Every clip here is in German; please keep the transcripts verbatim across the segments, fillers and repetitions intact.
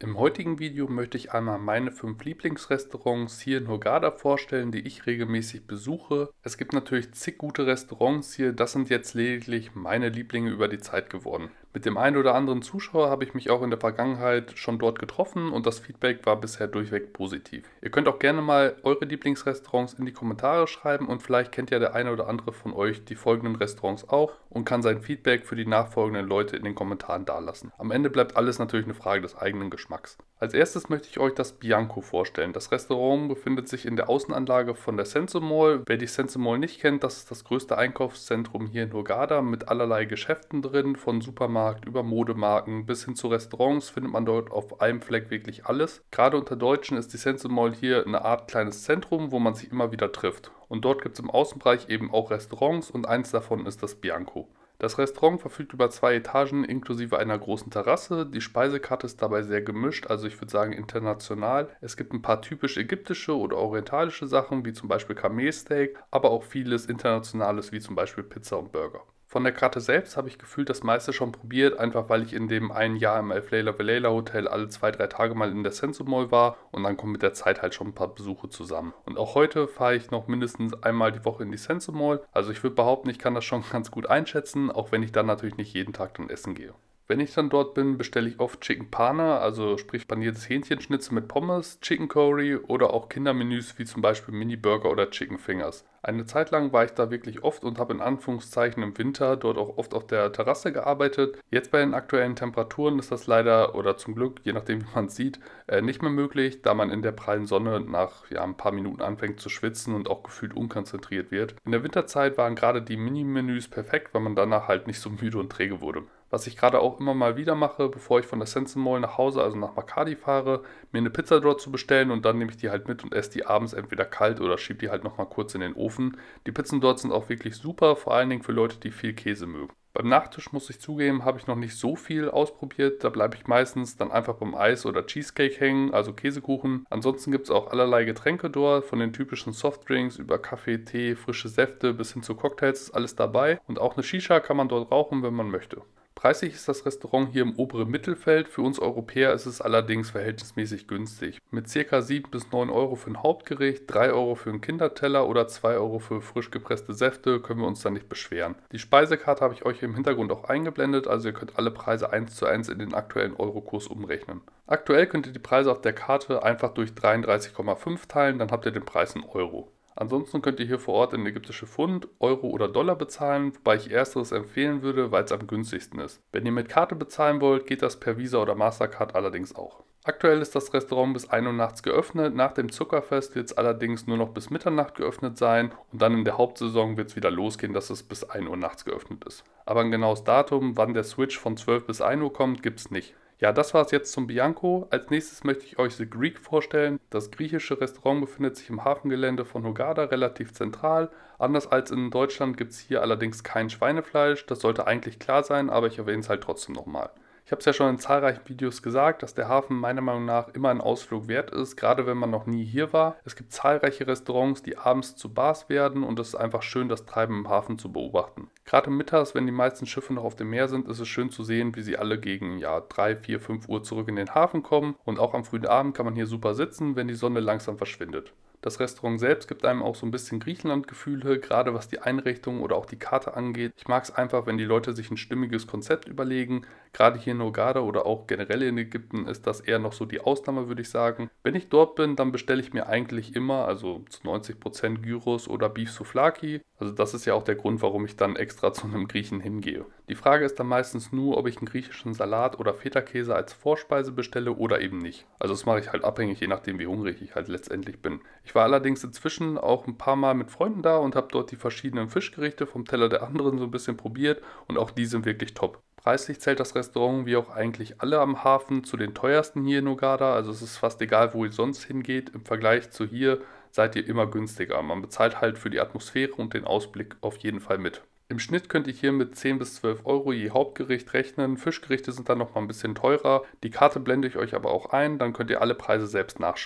Im heutigen Video möchte ich einmal meine fünf Lieblingsrestaurants hier in Hurghada vorstellen, die ich regelmäßig besuche. Es gibt natürlich zig gute Restaurants hier, das sind jetzt lediglich meine Lieblinge über die Zeit geworden. Mit dem einen oder anderen Zuschauer habe ich mich auch in der Vergangenheit schon dort getroffen und das Feedback war bisher durchweg positiv. Ihr könnt auch gerne mal eure Lieblingsrestaurants in die Kommentare schreiben und vielleicht kennt ja der eine oder andere von euch die folgenden Restaurants auch und kann sein Feedback für die nachfolgenden Leute in den Kommentaren dalassen. Am Ende bleibt alles natürlich eine Frage des eigenen Geschmacks. Als erstes möchte ich euch das Bianco vorstellen. Das Restaurant befindet sich in der Außenanlage von der Senso Mall. Wer die Senso Mall nicht kennt, das ist das größte Einkaufszentrum hier in Hurghada mit allerlei Geschäften drin, von Supermarkt über Modemarken bis hin zu Restaurants findet man dort auf einem Fleck wirklich alles. Gerade unter Deutschen ist die Senso Mall hier eine Art kleines Zentrum, wo man sich immer wieder trifft. Und dort gibt es im Außenbereich eben auch Restaurants und eins davon ist das Bianco. Das Restaurant verfügt über zwei Etagen inklusive einer großen Terrasse. Die Speisekarte ist dabei sehr gemischt, also ich würde sagen international. Es gibt ein paar typisch ägyptische oder orientalische Sachen, wie zum Beispiel Kamelsteak, aber auch vieles Internationales, wie zum Beispiel Pizza und Burger. Von der Karte selbst habe ich gefühlt das meiste schon probiert, einfach weil ich in dem einen Jahr im Elf Leila Vilela Hotel alle zwei, drei Tage mal in der Senso Mall war und dann kommen mit der Zeit halt schon ein paar Besuche zusammen. Und auch heute fahre ich noch mindestens einmal die Woche in die Senso Mall, also ich würde behaupten, ich kann das schon ganz gut einschätzen, auch wenn ich dann natürlich nicht jeden Tag dann essen gehe. Wenn ich dann dort bin, bestelle ich oft Chicken Pana, also sprich paniertes Hähnchenschnitzel mit Pommes, Chicken Curry oder auch Kindermenüs wie zum Beispiel Mini Burger oder Chicken Fingers. Eine Zeit lang war ich da wirklich oft und habe in Anführungszeichen im Winter dort auch oft auf der Terrasse gearbeitet. Jetzt bei den aktuellen Temperaturen ist das leider oder zum Glück, je nachdem wie man es sieht, äh, nicht mehr möglich, da man in der prallen Sonne nach ja, ein paar Minuten anfängt zu schwitzen und auch gefühlt unkonzentriert wird. In der Winterzeit waren gerade die Mini-Menüs perfekt, weil man danach halt nicht so müde und träge wurde. Was ich gerade auch immer mal wieder mache, bevor ich von der Senso Mall nach Hause, also nach Makadi fahre, mir eine Pizza dort zu bestellen und dann nehme ich die halt mit und esse die abends entweder kalt oder schiebe die halt nochmal kurz in den Ofen. Die Pizzen dort sind auch wirklich super, vor allen Dingen für Leute, die viel Käse mögen. Beim Nachtisch muss ich zugeben, habe ich noch nicht so viel ausprobiert, da bleibe ich meistens dann einfach beim Eis oder Cheesecake hängen, also Käsekuchen. Ansonsten gibt es auch allerlei Getränke dort, von den typischen Softdrinks über Kaffee, Tee, frische Säfte bis hin zu Cocktails ist alles dabei und auch eine Shisha kann man dort rauchen, wenn man möchte. Preislich ist das Restaurant hier im oberen Mittelfeld, für uns Europäer ist es allerdings verhältnismäßig günstig. Mit ca. sieben bis neun Euro für ein Hauptgericht, drei Euro für einen Kinderteller oder zwei Euro für frisch gepresste Säfte können wir uns da nicht beschweren. Die Speisekarte habe ich euch im Hintergrund auch eingeblendet, also ihr könnt alle Preise eins zu eins in den aktuellen Eurokurs umrechnen. Aktuell könnt ihr die Preise auf der Karte einfach durch dreiunddreißig Komma fünf teilen, dann habt ihr den Preis in Euro. Ansonsten könnt ihr hier vor Ort in ägyptische Pfund, Euro oder Dollar bezahlen, wobei ich ersteres empfehlen würde, weil es am günstigsten ist. Wenn ihr mit Karte bezahlen wollt, geht das per Visa oder Mastercard allerdings auch. Aktuell ist das Restaurant bis ein Uhr nachts geöffnet, nach dem Zuckerfest wird es allerdings nur noch bis Mitternacht geöffnet sein und dann in der Hauptsaison wird es wieder losgehen, dass es bis ein Uhr nachts geöffnet ist. Aber ein genaues Datum, wann der Switch von zwölf bis ein Uhr kommt, gibt es nicht. Ja, das war es jetzt zum Bianco. Als nächstes möchte ich euch The Greek vorstellen. Das griechische Restaurant befindet sich im Hafengelände von Hurghada relativ zentral. Anders als in Deutschland gibt es hier allerdings kein Schweinefleisch. Das sollte eigentlich klar sein, aber ich erwähne es halt trotzdem nochmal. Ich habe es ja schon in zahlreichen Videos gesagt, dass der Hafen meiner Meinung nach immer ein Ausflug wert ist, gerade wenn man noch nie hier war. Es gibt zahlreiche Restaurants, die abends zu Bars werden und es ist einfach schön, das Treiben im Hafen zu beobachten. Gerade mittags, wenn die meisten Schiffe noch auf dem Meer sind, ist es schön zu sehen, wie sie alle gegen ja, drei, vier, fünf Uhr zurück in den Hafen kommen und auch am frühen Abend kann man hier super sitzen, wenn die Sonne langsam verschwindet. Das Restaurant selbst gibt einem auch so ein bisschen Griechenland-Gefühle, gerade was die Einrichtung oder auch die Karte angeht. Ich mag es einfach, wenn die Leute sich ein stimmiges Konzept überlegen. Gerade hier in Hurghada oder auch generell in Ägypten ist das eher noch so die Ausnahme, würde ich sagen. Wenn ich dort bin, dann bestelle ich mir eigentlich immer, also zu neunzig Prozent Gyros oder Beef Souvlaki. Also das ist ja auch der Grund, warum ich dann extra zu einem Griechen hingehe. Die Frage ist dann meistens nur, ob ich einen griechischen Salat oder Feta-Käse als Vorspeise bestelle oder eben nicht. Also das mache ich halt abhängig, je nachdem wie hungrig ich halt letztendlich bin. Ich war allerdings inzwischen auch ein paar Mal mit Freunden da und habe dort die verschiedenen Fischgerichte vom Teller der anderen so ein bisschen probiert und auch die sind wirklich top. Preislich zählt das Restaurant wie auch eigentlich alle am Hafen zu den teuersten hier in Hurghada, also es ist fast egal, wo ihr sonst hingeht. Im Vergleich zu hier seid ihr immer günstiger. Man bezahlt halt für die Atmosphäre und den Ausblick auf jeden Fall mit. Im Schnitt könnt ihr hier mit zehn bis zwölf Euro je Hauptgericht rechnen. Fischgerichte sind dann noch mal ein bisschen teurer. Die Karte blende ich euch aber auch ein, dann könnt ihr alle Preise selbst nachschauen.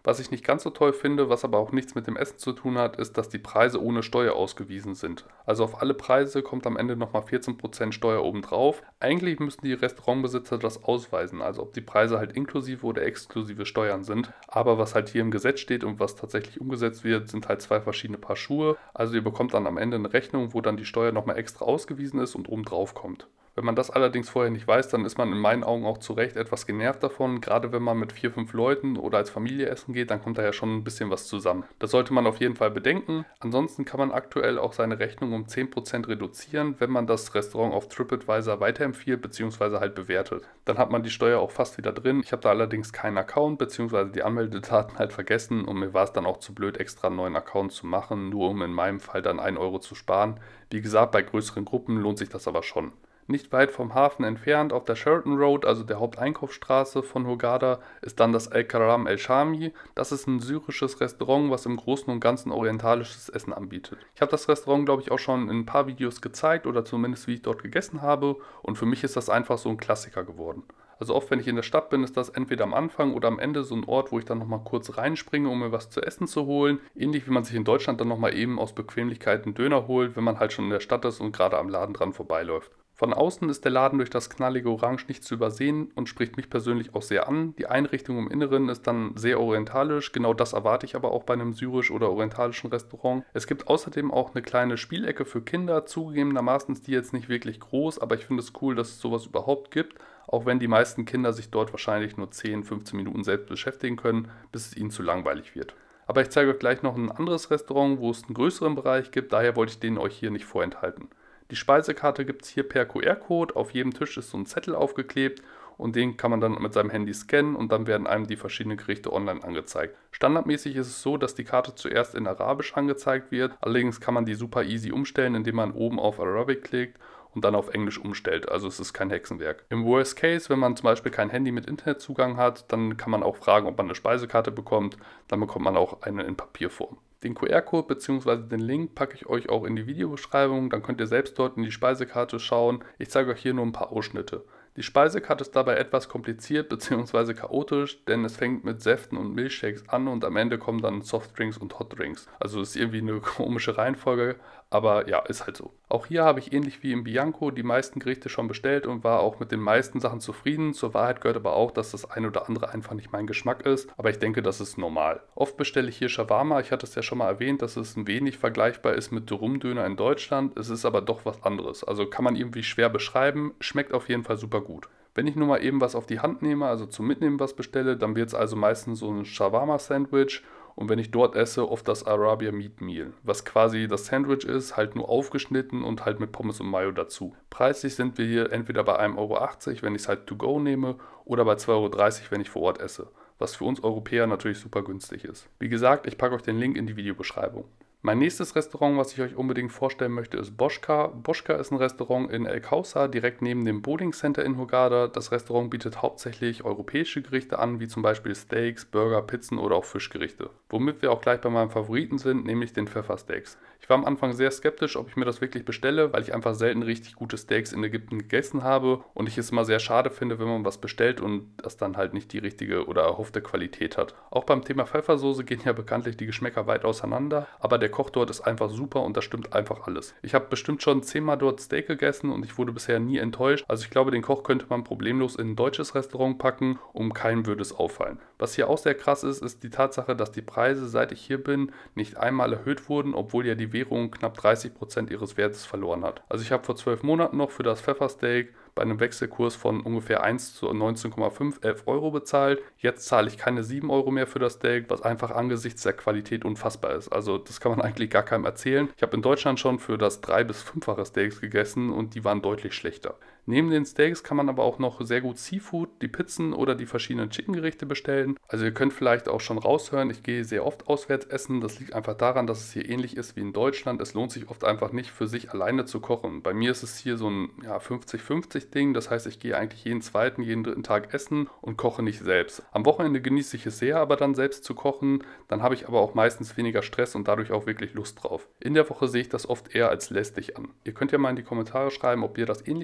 Was ich nicht ganz so toll finde, was aber auch nichts mit dem Essen zu tun hat, ist, dass die Preise ohne Steuer ausgewiesen sind. Also auf alle Preise kommt am Ende nochmal vierzehn Prozent Steuer obendrauf. Eigentlich müssten die Restaurantbesitzer das ausweisen, also ob die Preise halt inklusive oder exklusive Steuern sind. Aber was halt hier im Gesetz steht und was tatsächlich umgesetzt wird, sind halt zwei verschiedene Paar Schuhe. Also ihr bekommt dann am Ende eine Rechnung, wo dann die Steuer nochmal extra ausgewiesen ist und obendrauf kommt. Wenn man das allerdings vorher nicht weiß, dann ist man in meinen Augen auch zu Recht etwas genervt davon. Gerade wenn man mit vier, fünf Leuten oder als Familie essen geht, dann kommt da ja schon ein bisschen was zusammen. Das sollte man auf jeden Fall bedenken. Ansonsten kann man aktuell auch seine Rechnung um zehn Prozent reduzieren, wenn man das Restaurant auf TripAdvisor weiterempfiehlt bzw. halt bewertet. Dann hat man die Steuer auch fast wieder drin. Ich habe da allerdings keinen Account bzw. die Anmeldedaten halt vergessen und mir war es dann auch zu blöd, extra einen neuen Account zu machen, nur um in meinem Fall dann einen Euro zu sparen. Wie gesagt, bei größeren Gruppen lohnt sich das aber schon. Nicht weit vom Hafen entfernt, auf der Sheraton Road, also der Haupteinkaufsstraße von Hurghada, ist dann das El Karam El Shami. Das ist ein syrisches Restaurant, was im Großen und Ganzen orientalisches Essen anbietet. Ich habe das Restaurant, glaube ich, auch schon in ein paar Videos gezeigt oder zumindest wie ich dort gegessen habe und für mich ist das einfach so ein Klassiker geworden. Also oft, wenn ich in der Stadt bin, ist das entweder am Anfang oder am Ende so ein Ort, wo ich dann nochmal kurz reinspringe, um mir was zu essen zu holen. Ähnlich wie man sich in Deutschland dann nochmal eben aus Bequemlichkeit einen Döner holt, wenn man halt schon in der Stadt ist und gerade am Laden dran vorbeiläuft. Von außen ist der Laden durch das knallige Orange nicht zu übersehen und spricht mich persönlich auch sehr an. Die Einrichtung im Inneren ist dann sehr orientalisch, genau das erwarte ich aber auch bei einem syrisch- oder orientalischen Restaurant. Es gibt außerdem auch eine kleine Spielecke für Kinder, zugegebenermaßen ist die jetzt nicht wirklich groß, aber ich finde es cool, dass es sowas überhaupt gibt, auch wenn die meisten Kinder sich dort wahrscheinlich nur zehn, fünfzehn Minuten selbst beschäftigen können, bis es ihnen zu langweilig wird. Aber ich zeige euch gleich noch ein anderes Restaurant, wo es einen größeren Bereich gibt, daher wollte ich den euch hier nicht vorenthalten. Die Speisekarte gibt es hier per Q R-Code, auf jedem Tisch ist so ein Zettel aufgeklebt und den kann man dann mit seinem Handy scannen und dann werden einem die verschiedenen Gerichte online angezeigt. Standardmäßig ist es so, dass die Karte zuerst in Arabisch angezeigt wird, allerdings kann man die super easy umstellen, indem man oben auf Arabic klickt und dann auf Englisch umstellt, also es ist kein Hexenwerk. Im Worst Case, wenn man zum Beispiel kein Handy mit Internetzugang hat, dann kann man auch fragen, ob man eine Speisekarte bekommt, dann bekommt man auch eine in Papierform. Den Q R-Code bzw. den Link packe ich euch auch in die Videobeschreibung, dann könnt ihr selbst dort in die Speisekarte schauen. Ich zeige euch hier nur ein paar Ausschnitte. Die Speisekarte ist dabei etwas kompliziert bzw. chaotisch, denn es fängt mit Säften und Milchshakes an und am Ende kommen dann Softdrinks und Hotdrinks. Also ist irgendwie eine komische Reihenfolge, aber ja, ist halt so. Auch hier habe ich ähnlich wie im Bianco die meisten Gerichte schon bestellt und war auch mit den meisten Sachen zufrieden. Zur Wahrheit gehört aber auch, dass das ein oder andere einfach nicht mein Geschmack ist, aber ich denke, das ist normal. Oft bestelle ich hier Shawarma, ich hatte es ja schon mal erwähnt, dass es ein wenig vergleichbar ist mit Rumdöner in Deutschland. Es ist aber doch was anderes, also kann man irgendwie schwer beschreiben, schmeckt auf jeden Fall super gut. Wenn ich nur mal eben was auf die Hand nehme, also zum Mitnehmen was bestelle, dann wird es also meistens so ein Shawarma-Sandwich und wenn ich dort esse, oft das Arabia Meat Meal, was quasi das Sandwich ist, halt nur aufgeschnitten und halt mit Pommes und Mayo dazu. Preislich sind wir hier entweder bei einem Euro achtzig, wenn ich es halt to go nehme, oder bei zwei Euro dreißig, wenn ich vor Ort esse, was für uns Europäer natürlich super günstig ist. Wie gesagt, ich packe euch den Link in die Videobeschreibung. Mein nächstes Restaurant, was ich euch unbedingt vorstellen möchte, ist Boschka. Boschka ist ein Restaurant in El Kausa, direkt neben dem Bowling Center in Hurghada. Das Restaurant bietet hauptsächlich europäische Gerichte an, wie zum Beispiel Steaks, Burger, Pizzen oder auch Fischgerichte. Womit wir auch gleich bei meinem Favoriten sind, nämlich den Pfeffersteaks. Ich war am Anfang sehr skeptisch, ob ich mir das wirklich bestelle, weil ich einfach selten richtig gute Steaks in Ägypten gegessen habe und ich es immer sehr schade finde, wenn man was bestellt und das dann halt nicht die richtige oder erhoffte Qualität hat. Auch beim Thema Pfeffersoße gehen ja bekanntlich die Geschmäcker weit auseinander, aber der Koch dort ist einfach super und das stimmt einfach alles. Ich habe bestimmt schon zehnmal dort Steak gegessen und ich wurde bisher nie enttäuscht. Also ich glaube, den Koch könnte man problemlos in ein deutsches Restaurant packen, um keinem würde es auffallen. Was hier auch sehr krass ist, ist die Tatsache, dass die Preise, seit ich hier bin, nicht einmal erhöht wurden, obwohl ja die Währung knapp dreißig Prozent ihres Wertes verloren hat. Also ich habe vor zwölf Monaten noch für das Pfeffersteak bei einem Wechselkurs von ungefähr eins zu neunzehn Komma fünf, elf Euro bezahlt. Jetzt zahle ich keine sieben Euro mehr für das Steak, was einfach angesichts der Qualität unfassbar ist. Also das kann man eigentlich gar keinem erzählen. Ich habe in Deutschland schon für das drei- bis fünffache Steaks gegessen und die waren deutlich schlechter. Neben den Steaks kann man aber auch noch sehr gut Seafood, die Pizzen oder die verschiedenen Chicken-Gerichte bestellen. Also ihr könnt vielleicht auch schon raushören, ich gehe sehr oft auswärts essen. Das liegt einfach daran, dass es hier ähnlich ist wie in Deutschland. Es lohnt sich oft einfach nicht für sich alleine zu kochen. Bei mir ist es hier so ein ja, fünfzig fünfzig Ding. Das heißt, ich gehe eigentlich jeden zweiten, jeden dritten Tag essen und koche nicht selbst. Am Wochenende genieße ich es sehr, aber dann selbst zu kochen. Dann habe ich aber auch meistens weniger Stress und dadurch auch wirklich Lust drauf. In der Woche sehe ich das oft eher als lästig an. Ihr könnt ja mal in die Kommentare schreiben, ob ihr das ähnlich machen würdet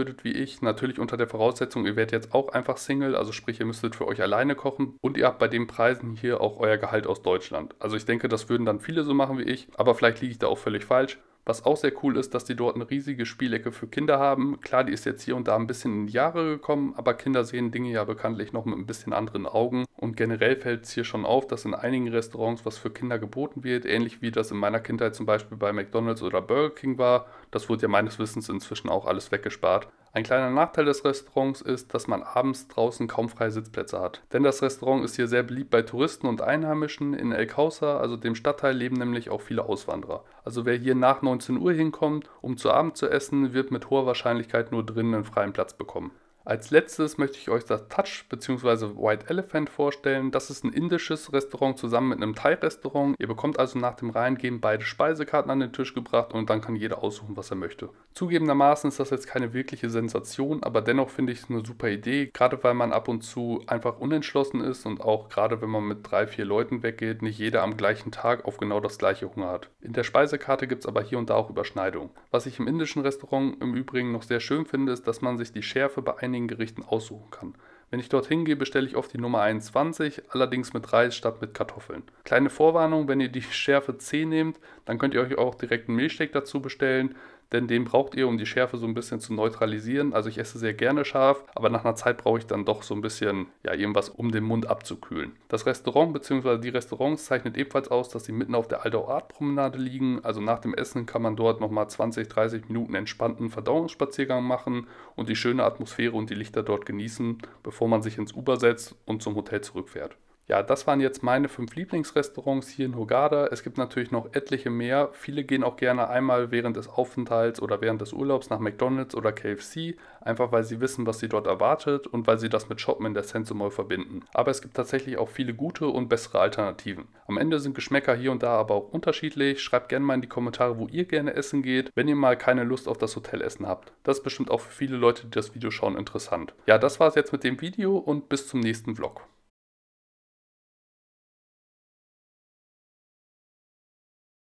würdet wie ich. Natürlich unter der Voraussetzung, ihr werdet jetzt auch einfach Single, also sprich, ihr müsstet für euch alleine kochen und ihr habt bei den Preisen hier auch euer Gehalt aus Deutschland. Also ich denke, das würden dann viele so machen wie ich, aber vielleicht liege ich da auch völlig falsch. Was auch sehr cool ist, dass die dort eine riesige Spielecke für Kinder haben. Klar, die ist jetzt hier und da ein bisschen in die Jahre gekommen, aber Kinder sehen Dinge ja bekanntlich noch mit ein bisschen anderen Augen. Und generell fällt es hier schon auf, dass in einigen Restaurants was für Kinder geboten wird, ähnlich wie das in meiner Kindheit zum Beispiel bei McDonald's oder Burger King war. Das wurde ja meines Wissens inzwischen auch alles weggespart. Ein kleiner Nachteil des Restaurants ist, dass man abends draußen kaum freie Sitzplätze hat. Denn das Restaurant ist hier sehr beliebt bei Touristen und Einheimischen. In El Causa, also dem Stadtteil, leben nämlich auch viele Auswanderer. Also wer hier nach neunzehn Uhr hinkommt, um zu Abend zu essen, wird mit hoher Wahrscheinlichkeit nur drinnen einen freien Platz bekommen. Als letztes möchte ich euch das Touch bzw. White Elephant vorstellen. Das ist ein indisches Restaurant zusammen mit einem Thai-Restaurant. Ihr bekommt also nach dem Reingehen beide Speisekarten an den Tisch gebracht und dann kann jeder aussuchen, was er möchte. Zugegebenermaßen ist das jetzt keine wirkliche Sensation, aber dennoch finde ich es eine super Idee, gerade weil man ab und zu einfach unentschlossen ist und auch gerade wenn man mit drei, vier Leuten weggeht, nicht jeder am gleichen Tag auf genau das gleiche Hunger hat. In der Speisekarte gibt es aber hier und da auch Überschneidungen. Was ich im indischen Restaurant im Übrigen noch sehr schön finde, ist, dass man sich die Schärfe bei einigen Gerichten aussuchen kann. Wenn ich dorthin gehe, bestelle ich oft die Nummer einundzwanzig, allerdings mit Reis statt mit Kartoffeln. Kleine Vorwarnung, wenn ihr die Schärfe zehn nehmt, dann könnt ihr euch auch direkt einen Milchshake dazu bestellen, denn den braucht ihr, um die Schärfe so ein bisschen zu neutralisieren. Also ich esse sehr gerne scharf, aber nach einer Zeit brauche ich dann doch so ein bisschen, ja, irgendwas, um den Mund abzukühlen. Das Restaurant bzw. die Restaurants zeichnet ebenfalls aus, dass sie mitten auf der Aldau-Art-Promenade liegen. Also nach dem Essen kann man dort nochmal zwanzig, dreißig Minuten entspannten Verdauungsspaziergang machen und die schöne Atmosphäre und die Lichter dort genießen, bevor man sich ins Uber setzt und zum Hotel zurückfährt. Ja, das waren jetzt meine fünf Lieblingsrestaurants hier in Hurghada. Es gibt natürlich noch etliche mehr. Viele gehen auch gerne einmal während des Aufenthalts oder während des Urlaubs nach McDonald's oder K F C, einfach weil sie wissen, was sie dort erwartet und weil sie das mit Shoppen in der Sense Mall verbinden. Aber es gibt tatsächlich auch viele gute und bessere Alternativen. Am Ende sind Geschmäcker hier und da aber auch unterschiedlich. Schreibt gerne mal in die Kommentare, wo ihr gerne essen geht, wenn ihr mal keine Lust auf das Hotelessen habt. Das ist bestimmt auch für viele Leute, die das Video schauen, interessant. Ja, das war es jetzt mit dem Video und bis zum nächsten Vlog.